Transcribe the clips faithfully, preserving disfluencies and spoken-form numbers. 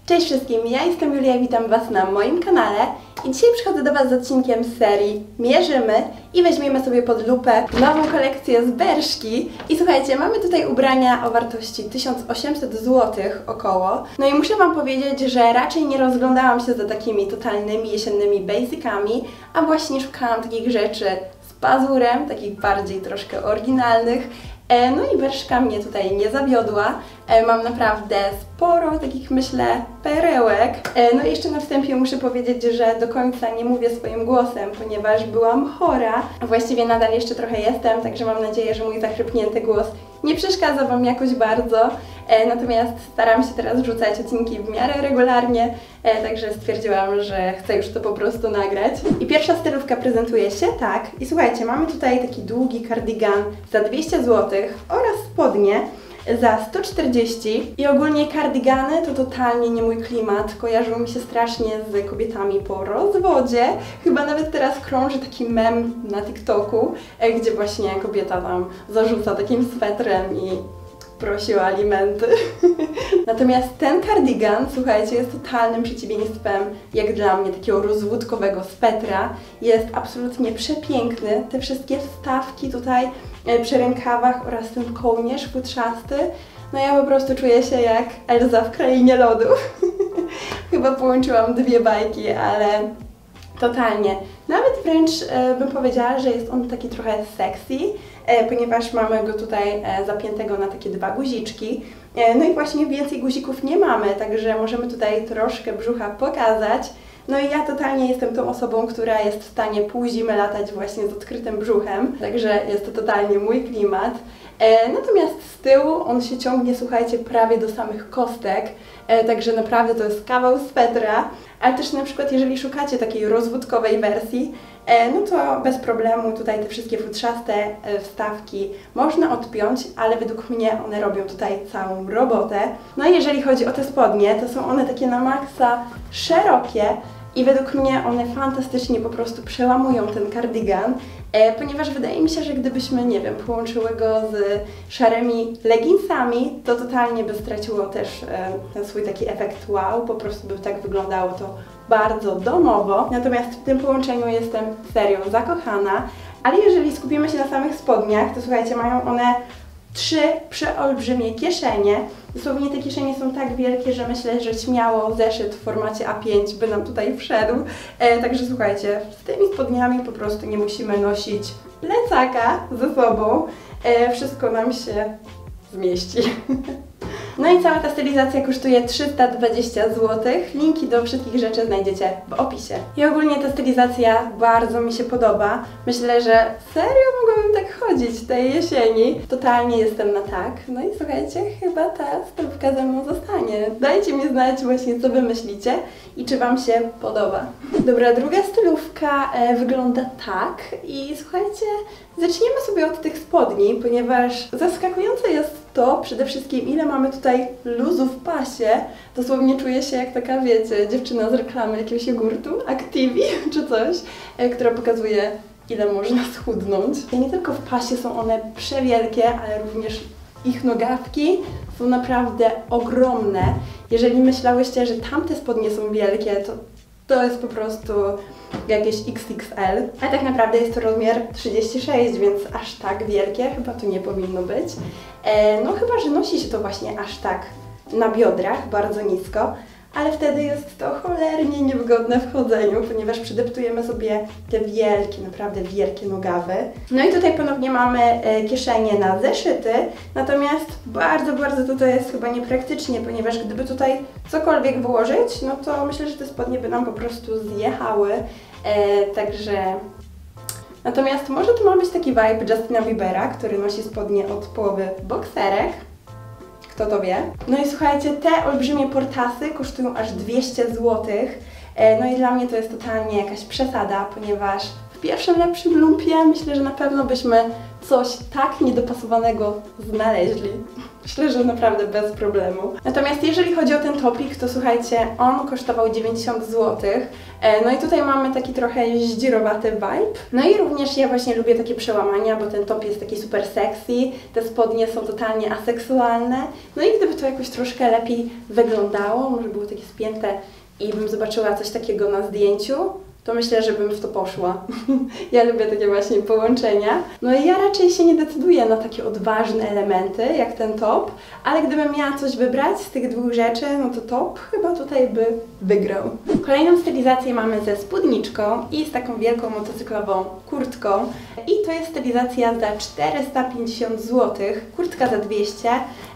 Cześć wszystkim, ja jestem Julia i witam Was na moim kanale i dzisiaj przychodzę do Was z odcinkiem z serii Mierzymy i weźmiemy sobie pod lupę nową kolekcję z Bershki. I słuchajcie, mamy tutaj ubrania o wartości tysiąc osiemset złotych około. No i muszę Wam powiedzieć, że raczej nie rozglądałam się za takimi totalnymi jesiennymi basicami, a właśnie szukałam takich rzeczy z pazurem, takich bardziej troszkę oryginalnych. No i Bershka mnie tutaj nie zawiodła. Mam naprawdę sporo takich, myślę, perełek. No i jeszcze na wstępie muszę powiedzieć, że do końca nie mówię swoim głosem, ponieważ byłam chora. Właściwie nadal jeszcze trochę jestem, także mam nadzieję, że mój zachrypnięty głos nie przeszkadza Wam jakoś bardzo. Natomiast staram się teraz wrzucać odcinki w miarę regularnie, także stwierdziłam, że chcę już to po prostu nagrać. I pierwsza stylówka prezentuje się tak. I słuchajcie, mamy tutaj taki długi kardigan za dwieście złotych oraz spodnie za sto czterdzieści. I ogólnie kardigany to totalnie nie mój klimat. Kojarzył mi się strasznie z kobietami po rozwodzie. Chyba nawet teraz krąży taki mem na TikToku, gdzie właśnie kobieta tam zarzuca takim swetrem i prosi o alimenty. Natomiast ten kardigan, słuchajcie, jest totalnym przeciwieństwem, jak dla mnie, takiego rozwódkowego swetra. Jest absolutnie przepiękny. Te wszystkie wstawki tutaj przy rękawach oraz ten kołnierz futrzasty. No ja po prostu czuję się jak Elza w Krainie Lodów. Chyba połączyłam dwie bajki, ale totalnie. Nawet wręcz e, bym powiedziała, że jest on taki trochę sexy, e, ponieważ mamy go tutaj e, zapiętego na takie dwa guziczki. E, no i właśnie więcej guzików nie mamy, także możemy tutaj troszkę brzucha pokazać. No i ja totalnie jestem tą osobą, która jest w stanie pół zimy latać właśnie z odkrytym brzuchem, także jest to totalnie mój klimat. E, natomiast z tyłu on się ciągnie, słuchajcie, prawie do samych kostek, e, także naprawdę to jest kawał swetra, ale też na przykład jeżeli szukacie takiej rozwódkowej wersji, e, no to bez problemu tutaj te wszystkie futrzaste e, wstawki można odpiąć, ale według mnie one robią tutaj całą robotę. No i jeżeli chodzi o te spodnie, to są one takie na maksa szerokie, i według mnie one fantastycznie po prostu przełamują ten kardigan, e, ponieważ wydaje mi się, że gdybyśmy, nie wiem, połączyły go z szarymi leginsami, to totalnie by straciło też e, ten swój taki efekt wow, po prostu by tak wyglądało to bardzo domowo. Natomiast w tym połączeniu jestem serio zakochana, ale jeżeli skupimy się na samych spodniach, to słuchajcie, mają one trzy przeolbrzymie kieszenie. Dosłownie te kieszenie są tak wielkie, że myślę, że śmiało zeszyt w formacie A pięć by nam tutaj wszedł. E, także słuchajcie, z tymi spodniami po prostu nie musimy nosić plecaka ze sobą. E, wszystko nam się zmieści. No i cała ta stylizacja kosztuje trzysta dwadzieścia złotych. Linki do wszystkich rzeczy znajdziecie w opisie. I ogólnie ta stylizacja bardzo mi się podoba. Myślę, że serio mogłabym tak chodzić tej jesieni. Totalnie jestem na tak. No i słuchajcie, chyba ta stylówka ze mną zostanie. Dajcie mi znać właśnie, co Wy myślicie i czy Wam się podoba. Dobra, druga stylówka e, wygląda tak i słuchajcie, zaczniemy sobie od tych spodni, ponieważ zaskakujące jest to przede wszystkim, ile mamy tutaj luzu w pasie. Dosłownie czuję się jak taka, wiecie, dziewczyna z reklamy jakiegoś jogurtu, Activi czy coś, e, która pokazuje, ile można schudnąć. I nie tylko w pasie są one przewielkie, ale również ich nogawki są naprawdę ogromne. Jeżeli myślałyście, że tamte spodnie są wielkie, to to jest po prostu jakieś X X L, ale tak naprawdę jest to rozmiar trzydzieści sześć, więc aż tak wielkie chyba to nie powinno być. E, no chyba, że nosi się to właśnie aż tak na biodrach, bardzo nisko, ale wtedy jest to cholernie niewygodne w chodzeniu, ponieważ przydeptujemy sobie te wielkie, naprawdę wielkie nogawy. No i tutaj ponownie mamy e, kieszenie na zeszyty, natomiast bardzo, bardzo tutaj jest chyba niepraktycznie, ponieważ gdyby tutaj cokolwiek włożyć, no to myślę, że te spodnie by nam po prostu zjechały, e, także... Natomiast może to ma być taki vibe Justina Biebera, który nosi spodnie od połowy bokserek. Kto to wie? No i słuchajcie, te olbrzymie portasy kosztują aż dwieście złotych. No i dla mnie to jest totalnie jakaś przesada, ponieważ w pierwszym lepszym lumpie myślę, że na pewno byśmy coś tak niedopasowanego znaleźli. Myślę, że naprawdę bez problemu. Natomiast jeżeli chodzi o ten topik, to słuchajcie, on kosztował dziewięćdziesiąt złotych. No i tutaj mamy taki trochę zdzirowaty vibe. No i również ja właśnie lubię takie przełamania, bo ten top jest taki super sexy, te spodnie są totalnie aseksualne. No i gdyby to jakoś troszkę lepiej wyglądało, może było takie spięte i bym zobaczyła coś takiego na zdjęciu, to myślę, że bym w to poszła. Ja lubię takie właśnie połączenia. No i ja raczej się nie decyduję na takie odważne elementy, jak ten top, ale gdybym miała coś wybrać z tych dwóch rzeczy, no to top chyba tutaj by wygrał. Kolejną stylizację mamy ze spódniczką i z taką wielką motocyklową kurtką. I to jest stylizacja za czterysta pięćdziesiąt złotych, kurtka za dwieście,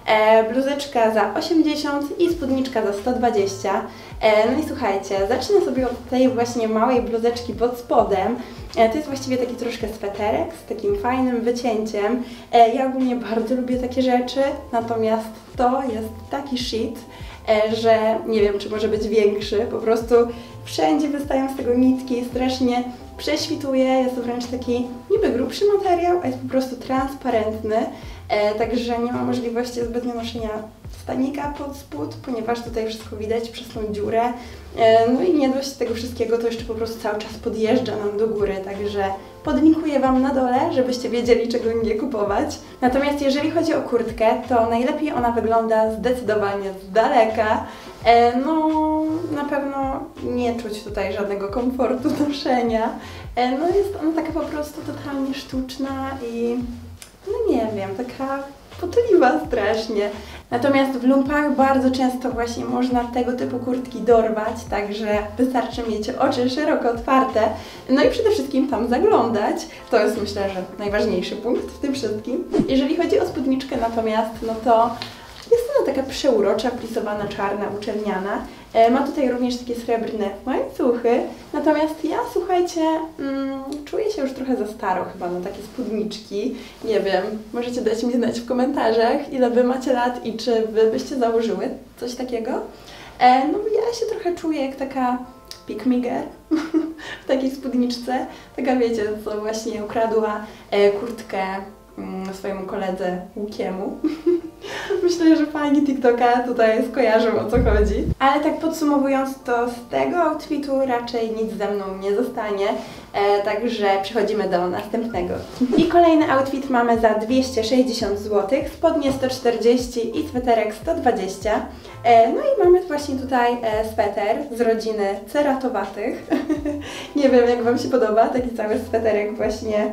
e, bluzeczka za osiemdziesiąt i spódniczka za sto dwadzieścia. E, no i słuchajcie, zacznę sobie od tej właśnie małej bluzeczki pod spodem. E, to jest właściwie taki troszkę sweterek z takim fajnym wycięciem. E, ja ogólnie bardzo lubię takie rzeczy, natomiast to jest taki shit, e, że nie wiem, czy może być większy. Po prostu wszędzie wystają z tego nitki, strasznie prześwituje, jest to wręcz taki niby grubszy materiał, a jest po prostu transparentny, e, także nie ma możliwości zbytnio noszenia stanika pod spód, ponieważ tutaj wszystko widać przez tą dziurę. E, no i nie dość tego wszystkiego, to jeszcze po prostu cały czas podjeżdża nam do góry, także podlinkuję Wam na dole, żebyście wiedzieli, czego nie kupować. Natomiast jeżeli chodzi o kurtkę, to najlepiej ona wygląda zdecydowanie z daleka. E, no, na pewno nie czuć tutaj żadnego komfortu noszenia. E, no jest ona taka po prostu totalnie sztuczna i no nie wiem, taka potliwa strasznie. Natomiast w lumpach bardzo często właśnie można tego typu kurtki dorwać, także wystarczy mieć oczy szeroko otwarte, no i przede wszystkim tam zaglądać. To jest, myślę, że najważniejszy punkt w tym wszystkim. Jeżeli chodzi o spódniczkę natomiast, no to jest ona taka przeurocza, plisowana, czarna, uczerniana. E, ma tutaj również takie srebrne łańcuchy. Natomiast ja, słuchajcie, mm, czuję się już trochę za staro chyba na takie spódniczki. Nie wiem, możecie dać mi znać w komentarzach, ile Wy macie lat i czy Wy byście założyły coś takiego. E, no ja się trochę czuję jak taka pick me girl w takiej spódniczce. Taka wiecie, co właśnie ukradła e, kurtkę mm, swojemu koledze Łukiemu. Myślę, że fani TikToka tutaj skojarzą, o co chodzi. Ale tak podsumowując, to z tego outfitu raczej nic ze mną nie zostanie, e, także przechodzimy do następnego. I kolejny outfit mamy za dwieście sześćdziesiąt złotych, spodnie sto czterdzieści i sweterek sto dwadzieścia. E, no i mamy właśnie tutaj e, sweter z rodziny ceratowatych. Nie wiem, jak Wam się podoba taki cały sweterek właśnie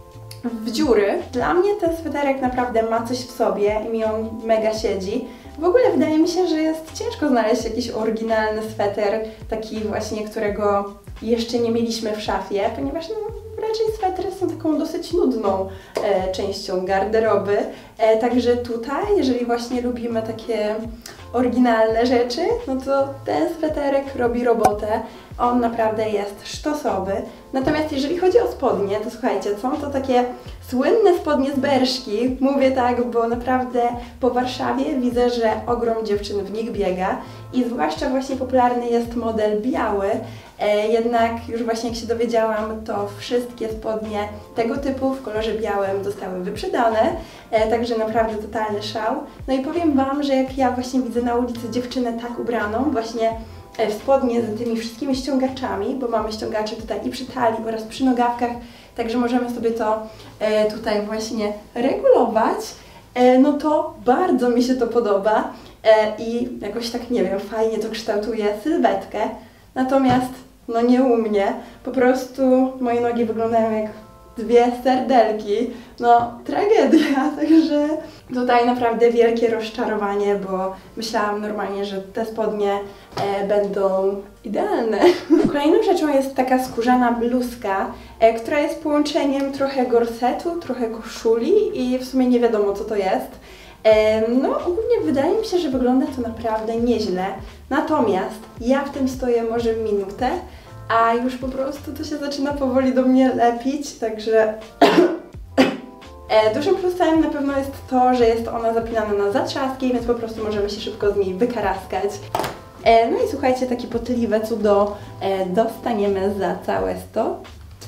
w dziury. Dla mnie ten sweterek naprawdę ma coś w sobie i mi on mega siedzi. W ogóle wydaje mi się, że jest ciężko znaleźć jakiś oryginalny sweter, taki właśnie, którego jeszcze nie mieliśmy w szafie, ponieważ no, raczej swetry są taką dosyć nudną e, częścią garderoby. E, także tutaj, jeżeli właśnie lubimy takie oryginalne rzeczy, no to ten sweterek robi robotę. On naprawdę jest sztosowy. Natomiast jeżeli chodzi o spodnie, to słuchajcie, są to takie słynne spodnie z Berszki. Mówię tak, bo naprawdę po Warszawie widzę, że ogrom dziewczyn w nich biega i zwłaszcza właśnie popularny jest model biały. E, jednak już właśnie jak się dowiedziałam, to wszystkie spodnie tego typu w kolorze białym zostały wyprzedane, e, także naprawdę totalny szał. No i powiem Wam, że jak ja właśnie widzę na ulicy dziewczynę tak ubraną, właśnie w spodnie z tymi wszystkimi ściągaczami, bo mamy ściągacze tutaj i przy talii oraz przy nogawkach, także możemy sobie to e, tutaj właśnie regulować, e, no to bardzo mi się to podoba e, i jakoś tak, nie wiem, fajnie to kształtuje sylwetkę, natomiast no nie u mnie, po prostu moje nogi wyglądają jak dwie serdelki, no tragedia, także tutaj naprawdę wielkie rozczarowanie, bo myślałam normalnie, że te spodnie e, będą idealne. Kolejną rzeczą jest taka skórzana bluzka, e, która jest połączeniem trochę gorsetu, trochę koszuli i w sumie nie wiadomo, co to jest. E, no ogólnie wydaje mi się, że wygląda to naprawdę nieźle, natomiast ja w tym stoję może minutę, a już po prostu to się zaczyna powoli do mnie lepić, także e, dużym plusem na pewno jest to, że jest ona zapinana na zatrzaski, więc po prostu możemy się szybko z niej wykaraskać. E, no i słuchajcie, takie potliwe cudo e, dostaniemy za całe sto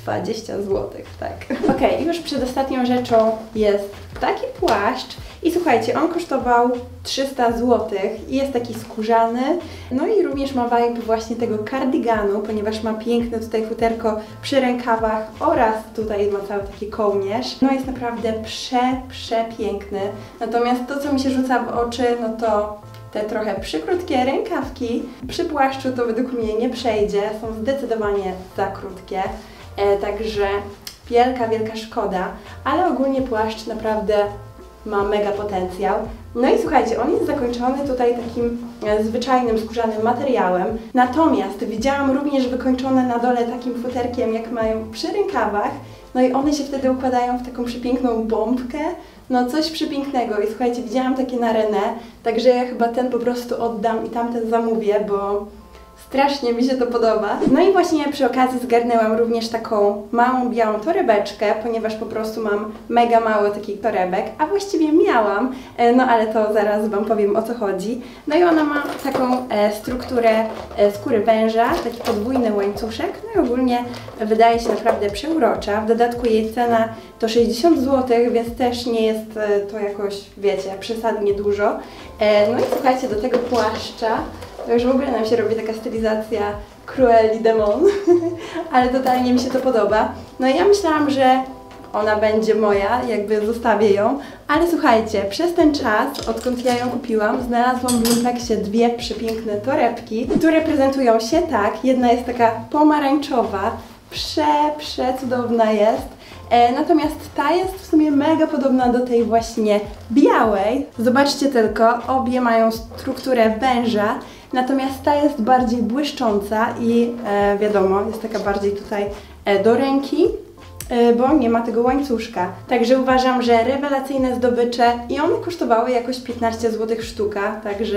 dwadzieścia złotych, tak. Ok, i już przedostatnią rzeczą jest taki płaszcz i słuchajcie, on kosztował trzysta złotych i jest taki skórzany, no i również ma vibe właśnie tego kardiganu, ponieważ ma piękne tutaj futerko przy rękawach oraz tutaj ma cały taki kołnierz. No jest naprawdę prze, przepiękny. Natomiast to, co mi się rzuca w oczy, no to te trochę przykrótkie rękawki. Przy płaszczu to według mnie nie przejdzie, są zdecydowanie za krótkie, e, także wielka, wielka szkoda, ale ogólnie płaszcz naprawdę ma mega potencjał. No i słuchajcie, on jest zakończony tutaj takim e, zwyczajnym skórzanym materiałem, natomiast widziałam również wykończone na dole takim futerkiem, jak mają przy rękawach, no i one się wtedy układają w taką przepiękną bombkę, no coś przepięknego i słuchajcie, widziałam takie na René, także ja chyba ten po prostu oddam i tamten zamówię, bo strasznie mi się to podoba. No i właśnie przy okazji zgarnęłam również taką małą białą torebeczkę, ponieważ po prostu mam mega mało takich torebek, a właściwie miałam, no ale to zaraz Wam powiem, o co chodzi. No i ona ma taką e, strukturę e, skóry węża, taki podwójny łańcuszek, no i ogólnie wydaje się naprawdę przeurocza. W dodatku jej cena to sześćdziesiąt złotych, więc też nie jest e, to jakoś, wiecie, przesadnie dużo. E, no i słuchajcie, do tego płaszcza to już w ogóle nam się robi taka stylizacja Cruelli Demon, ale totalnie mi się to podoba. No i ja myślałam, że ona będzie moja, jakby zostawię ją, ale słuchajcie, przez ten czas, odkąd ja ją kupiłam, znalazłam w Lumpeksie dwie przepiękne torebki, które prezentują się tak. Jedna jest taka pomarańczowa, prze, przecudowna jest. E, natomiast ta jest w sumie mega podobna do tej właśnie białej. Zobaczcie tylko, obie mają strukturę węża, natomiast ta jest bardziej błyszcząca i e, wiadomo, jest taka bardziej tutaj e, do ręki, e, bo nie ma tego łańcuszka. Także uważam, że rewelacyjne zdobycze i one kosztowały jakoś piętnaście złotych sztuka, także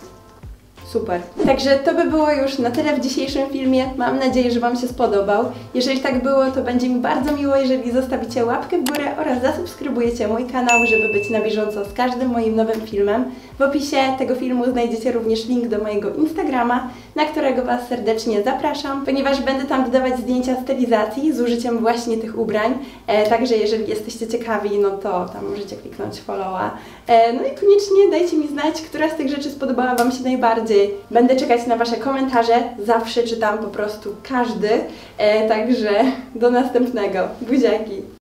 super. Także to by było już na tyle w dzisiejszym filmie. Mam nadzieję, że Wam się spodobał. Jeżeli tak było, to będzie mi bardzo miło, jeżeli zostawicie łapkę w górę oraz zasubskrybujecie mój kanał, żeby być na bieżąco z każdym moim nowym filmem. W opisie tego filmu znajdziecie również link do mojego Instagrama, na którego Was serdecznie zapraszam, ponieważ będę tam dodawać zdjęcia stylizacji z użyciem właśnie tych ubrań. E, także jeżeli jesteście ciekawi, no to tam możecie kliknąć followa. E, no i koniecznie dajcie mi znać, która z tych rzeczy spodobała Wam się najbardziej. Będę czekać na Wasze komentarze, zawsze czytam po prostu każdy, e, także do następnego. Buziaki!